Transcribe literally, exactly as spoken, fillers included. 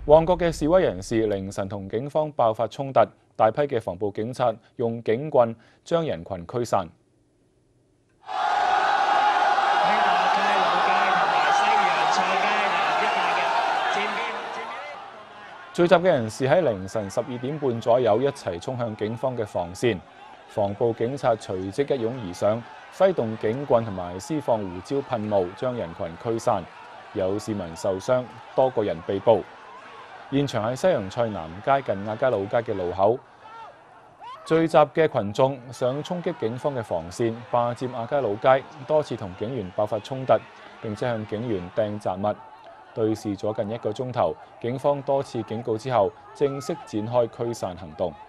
旺角嘅示威人士凌晨同警方爆發衝突，大批嘅防暴警察用警棍將人群驅散。聚集嘅人士喺凌晨十二點半左右一齊衝向警方嘅防線，防暴警察隨即一擁而上，揮動警棍同埋施放胡椒噴霧，將人群驅散。有市民受傷，多個人被捕。現場喺西洋菜南街近亞皆老街嘅路口，聚集嘅群眾想衝擊警方嘅防線，霸佔亞皆老街，多次同警員爆發衝突，並且向警員掟雜物。對峙咗近一個鐘頭，警方多次警告之後，正式展開驅散行動。